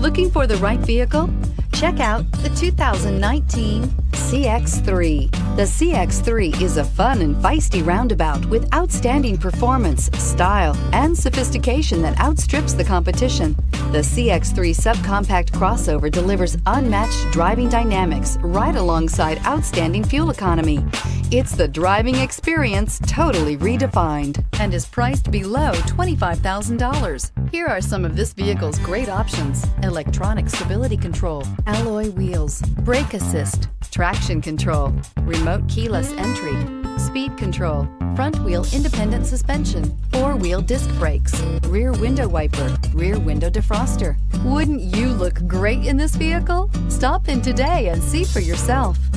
Looking for the right vehicle? Check out the 2019 CX-3. The CX-3 is a fun and feisty roundabout with outstanding performance, style, and sophistication that outstrips the competition. The CX-3 subcompact crossover delivers unmatched driving dynamics right alongside outstanding fuel economy. It's the driving experience totally redefined and is priced below $25,000. Here are some of this vehicle's great options: electronic stability control, alloy wheels, brake assist, traction control, remote keyless entry, speed control, front wheel independent suspension, four-wheel disc brakes, rear window wiper, rear window defroster. Wouldn't you look great in this vehicle? Stop in today and see for yourself.